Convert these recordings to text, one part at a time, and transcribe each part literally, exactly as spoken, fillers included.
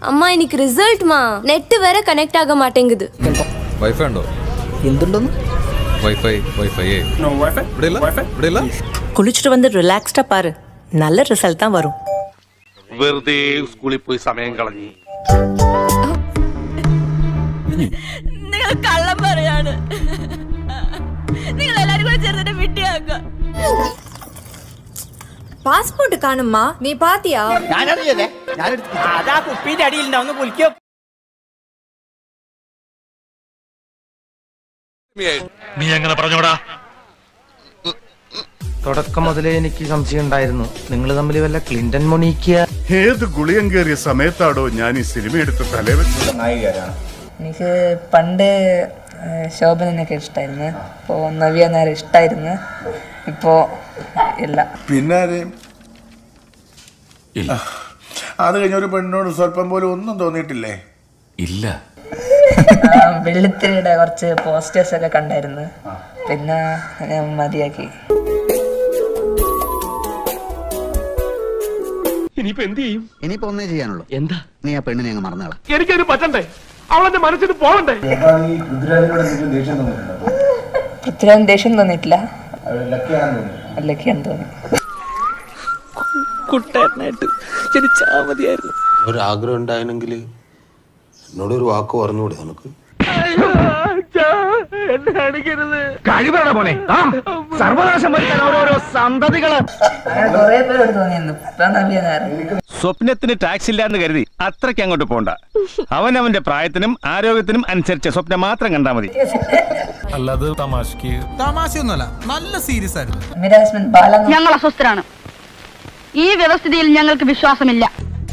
അമ്മ എനിക്ക് റിസൾട്ട് മാ നെറ്റ് വരെ കണക്ട് ആകാൻ മാട്ടേங்குது വൈഫൈ ഉണ്ടോ എന്തുണ്ടെന്ന് വൈഫൈ വൈഫൈ നോ വൈഫൈ ഇവിടെ ഇല്ല ഇവിടെ ഇല്ല കുളിച്ചിട്ട് വന്ന് റിലാക്സ്ഡാ പാரு നല്ല റിസൾട്ട് தான் വരും വെറുതെ സ്കൂളിൽ പോയി സമയം കളഞ്ഞു നിങ്ങൾ കള്ളം പറയാണ് നിങ്ങൾ എല്ലാരും കൂടെ ചേർന്നിട്ട് വിട്ടിയാക്കുക പാസ്പോർട്ട് കാണുമ്മാ നീ പാത്തിയാ ഞാനറിയല്ലേ ഞാൻ അതാ കുപ്പീന്റെ അടിയിൽ ഉണ്ടാവുന്ന കുളിക്കോ നീ എങ്ങനെ പറഞ്ഞോടാ തുടക്കം മുതലേ എനിക്ക് സംശയം ഉണ്ടായിരുന്നു നിങ്ങൾ തമ്മിൽ വല്ല ക്ലിന്റൺ മൊണീക്കിയ ഏത് ഗുളിയം കയറിയ സമയത്താടോ ഞാൻ ഈ സിനിമ എടുത്ത് തലേ വെച്ചത് എനിക്ക് പണ്ട് ശോഭനൊക്കെ ഇഷ്ടമായിരുന്നു ഇപ്പോൾ നവ്യ നേരെ ഇഷ്ടമായിരുന്നു ഇപ്പോൾ ഇല്ല പിന്നെ അത് കഴിഞ്ഞ ഒരു പെണ്ണോട് സ്വല്പം പോലും ഒന്നും തോന്നിയിട്ടില്ലേ ഇല്ല വെള്ളിത്തിരിയുടെ കുറച്ച് പോസ്റ്റേഴ്സ് ഒക്കെ കണ്ടായിരുന്നു പിന്നെ ഞാൻ മതിയാക്കി ഇനിയിപ്പോ എന്ത് ചെയ്യും ഇനിയിപ്പോ ഒന്നേ ചെയ്യാനുള്ളൂ എന്താ നീ ആ പെണ്ണിനെ അങ്ങ് മറന്നാളാ എനിക്കത് പറ്റണ്ടേ അവളെന്റെ മനസ്സിൽ പോകണ്ടേ പൃഥ്വിരാജ് ദേഷ്യം തോന്നിയിട്ടില്ല ലക്കിയാന്ന് തോന്നി കുട്ടനായിട്ട് ജനിച്ചാ മതിയായിരുന്നു ഒരു ആഗ്രഹം ഉണ്ടായിരുന്നെങ്കിൽ എന്നോട് ഒരു വാക്ക് പറഞ്ഞുകൂടെ നമുക്ക് കഴിവറ പോലെ സർവനാശം വരുത്താൻ ഓരോരോ സന്തതികള് കുറെ പേരോട് തോന്നിയിരുന്നു ഇപ്പൊ നവ്യ നേരെ സ്വപ്നത്തിന് ടാക്സ് ഇല്ലാന്ന് കരുതി അത്രയ്ക്ക് അങ്ങോട്ട് പോണ്ട അവൻ അവന്റെ പ്രായത്തിനും ആരോഗ്യത്തിനും അനുസരിച്ച് സ്വപ്നം മാത്രം കണ്ടാ മതി അല്ലാതെ തമാശക്ക് തമാശയൊന്നുമല്ല നല്ല സീരിയസ് ആയിരുന്നു മിരാസ്മിൻ ബാല ഞങ്ങൾ അസ്വസ്ഥരാണ് ഈ വ്യവസ്ഥിതിയിൽ ഞങ്ങൾക്ക് വിശ്വാസമില്ല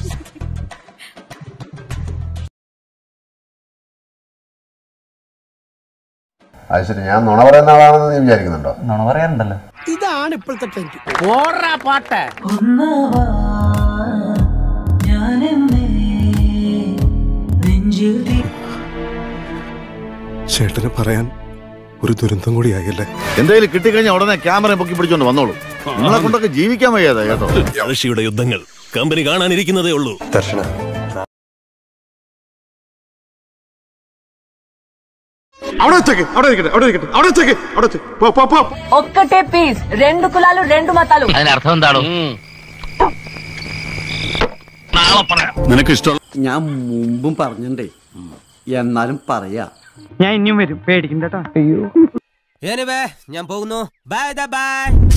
അത് ശരി ഞാൻ നുണ പറയുന്ന ആളാണെന്ന് നീ വിചാരിക്കുന്നുണ്ടോ നുണ പറയാറുണ്ടല്ലോ ഇതാണ് ഇപ്പോഴത്തെ ട്രെൻഡ് ഓടാ പാട്ട് ചേട്ടന് പറയാൻ ഒരു ദുരന്തം കൂടിയായല്ലേ എന്തെങ്കിലും കിട്ടിക്കഴിഞ്ഞാൽ ഉടനെ ക്യാമറ പൊക്കി പിടിച്ചോണ്ട് വന്നോളൂ നിങ്ങളെ കൊണ്ടൊക്കെ ജീവിക്കാൻ വയ്യാതെ കേട്ടോ ഋഷിയുടെ യുദ്ധങ്ങൾ കമ്പനി കാണാനിരിക്കുന്നതേ ഉള്ളൂ ദർശന അവിടെ വെച്ചേക്ക് അവിടെ ഇരിക്കട്ടെ അവിടെ ഇരിക്കട്ടെ അവിടെ വെച്ചേക്ക് അവിടെ വെച്ച് പോ പോ പോ ఒక్కటే పీస్ రెండు కులాలు రెండు మతాలు അതിനർത്ഥം എന്താണോ നിനക്ക് ഇഷ്ടമുള്ള ഞാൻ മുമ്പും പറഞ്ഞിട്ടേ എന്നാലും പറയാ ഞാൻ ഇനിയും വരും പേടിക്കണ്ട കേട്ടോ അയ്യോ ഞാൻ പോകുന്നു ബൈ ബൈ